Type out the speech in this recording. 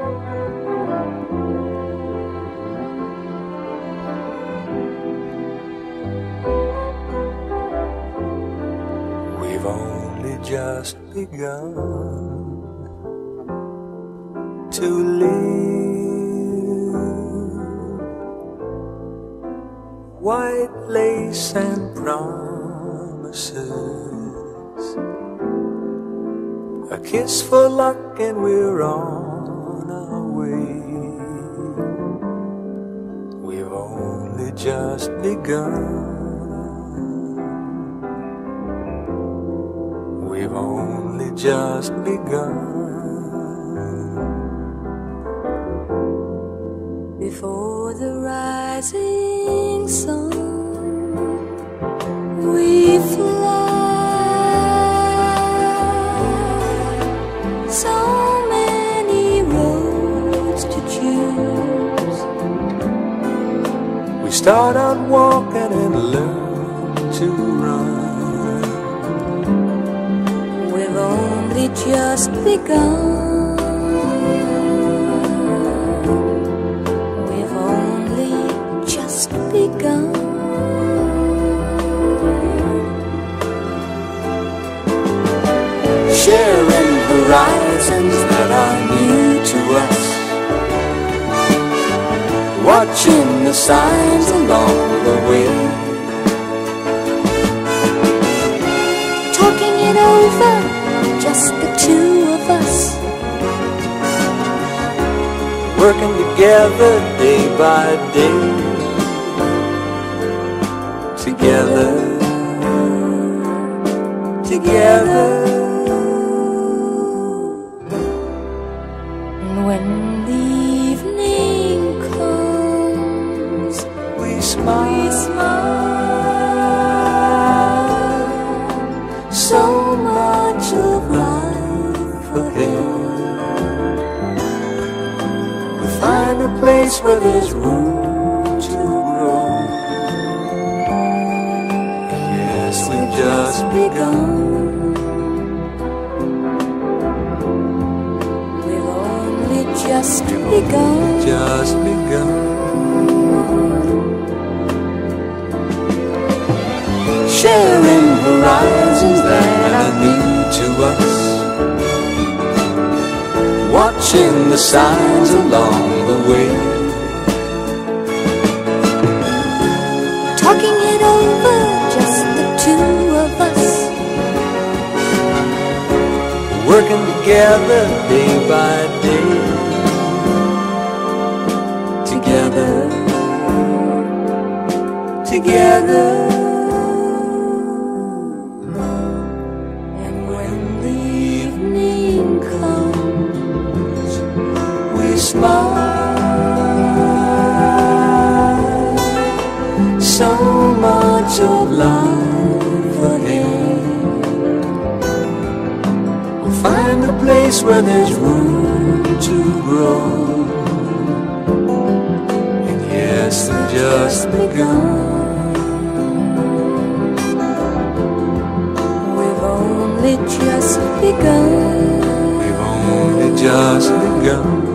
We've only just begun to live. White lace and promises, a kiss for luck and we're on our way. We've only just begun. We've only just begun. Before the rising sun, we fly. So many roads to choose. We start out walking and learn to run. We've only just begun. We've only just begun. Sharing horizons that are new to us, watching the signs along the way, talking it over, just the two of us, working together day by day, together, together. And when the evening comes, we smile, so much of life ahead. We find a place where there's room to grow. Yes, we've just begun. We've only just begun. Just begun. Sharing horizons that are new to us, watching the signs along the way, Talking it over, just the two of us, working together day by day, together, together. and when the evening comes, We smile, so much of life ahead. We'll find a place where there's room to grow. And yes, we've just begun. we've only just begun. We've only just begun.